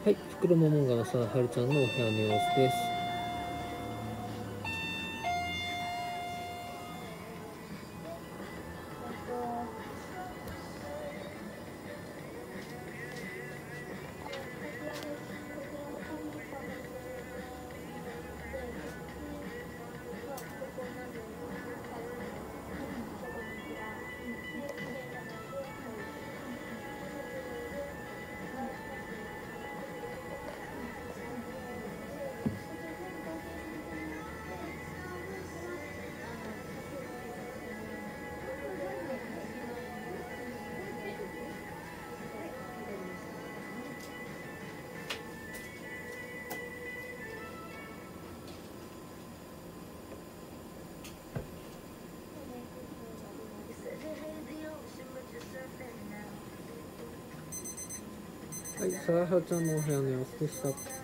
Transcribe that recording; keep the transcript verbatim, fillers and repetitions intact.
はい、袋ももんがのさはるちゃんのお部屋の様子です。はい、さはるちゃんのお部屋の様子でした。